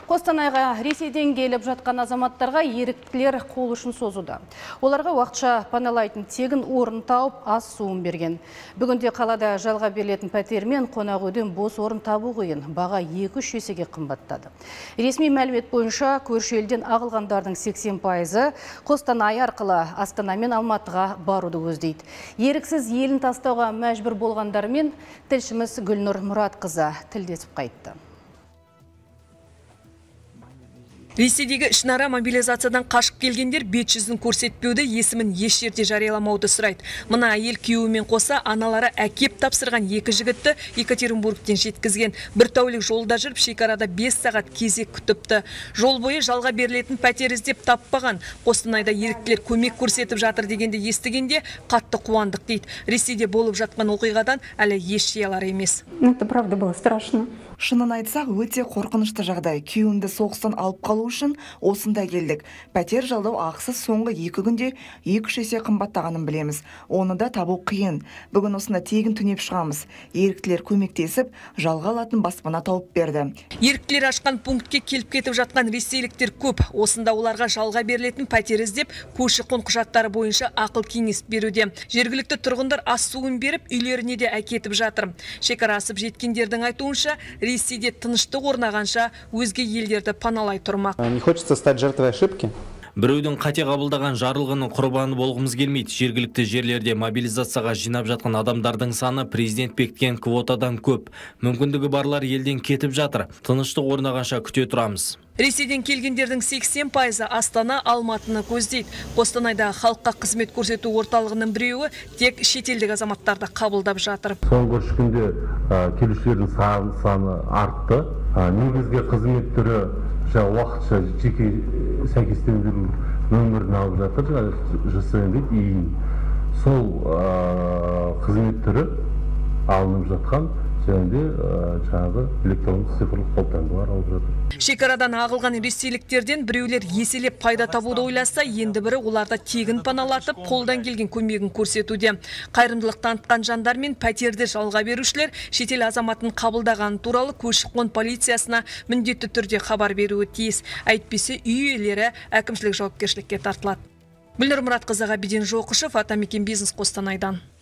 Қостанайға Ресейден келіп жатқан азаматтарға еріктілер қол ұшын созуда. Оларға уақытша паналайтын тегін орын тауып, ас суын берген. Бүгінде қалада жалға берілетін пәтер мен қонақ үйден бос орын табу қиын. Баға 2-3 есеге қымбаттады. Ресми мәлімет бойынша көрші елден ағылғандардың 80%-ы Қостанай арқылы Астана мен Алматыға баруды көздейді. Еріксіз елін тастауға мәжбүр болғандармен тілшіміз Гүлнұр Мұратқызы тілдесіп қайтты. Ресейдегі ішінара мобилизациядан қашып келгендер бет-жүзін көрсетпеуді, есімін еш жерде жарияламауды сұрайды. Мына әйел күйеуімен қоса аналары әкеп тапсырған 2 жігітті Екатеринбургтен жеткізген. Бір тәулік жолда жүріп, шекарада 5 сағат кезек күтіпті. Жол бойы жалға берілетін пәтер іздеп таппаған. Қостанайда еріктілер көмек көрсетіп жатыр дегенде естігенде қатты қуандық дейді. Ресейде болып жатқан оқиғадан әлі еш жей алар емес. Это правда было страшно. Шынын айтсақ, өте қорқынышты жағдай. Күйеуімді соғыстан алып қалу үшін осында келдік. Пәтер жалдау ақысы соңғы 2 күнде 2-3 есе қымбаттағанын білеміз. Оны да табу қиын. Бүгін осында тегін түнеп шығамыз. Еріктілер көмектесіп, жалға алатын баспана тауып берді. Еріктілер ашқан пунктке келіп кетіп жатқан ресейліктер көп. Осында оларға жалға берілетін пәтер іздеп, көші-қон құжаттары бойынша ақыл кеңес беруде. Жергілікті тұрғындар ас суын беріп, үйлеріне де әкетіп жатыр. Шекара асып жеткендердің айтуынша, Ресейде тыныштық орнағанша өзге елдерді паналай тұрмақ. Не хочется стать жертвой ошибки. Біреудің қате қабылдаған жарылғының құрбаны болғымыз келмейді. Жергілікті жерлерде мобилизацияға жинап жатқан адамдардың саны президент бекіткен квотадан көп. Мүмкіндігі барлар елден кетіп жатыр. Тыныштық орнағанша күте тұрамыз. Ресейден келгендердің 80%-ы Астана, Алматыны көздейді. Қостанайда халыққа қызмет көрсету орталығының біреуі тек шетелдік азаматтарды қабылдап жатыр. Соңғы 3 күнде келушілердің саны артты. Негізгі қызмет түрі уақытша жеке сәйкестендіру нөмірін алып жатыр, ЖСМ дейін. Сол қызмет түрі алынып жатқан жаңағы электрондық цифрлық қолтаңбалар алып жатыр. Шекарадан ағылған ресейліктерден біреулер еселеп пайда табуды ойласа, енді бірі оларда тегін паналатып, қолдан келген көмегін көрсетуде. Қайырымдылық танытқан жандар мен пәтерді жалға берушілер шетел азаматын қабылдаған туралы көші-қон полициясына міндетті түрде хабар беруі тиіс. Әйтпесе үй иелері әкімшілік жауапкершілікке тартылады. Гүлнұр Мұратқызы, Ғабиден Жоқышев, Атамекен Бизнес, Қостанайдан.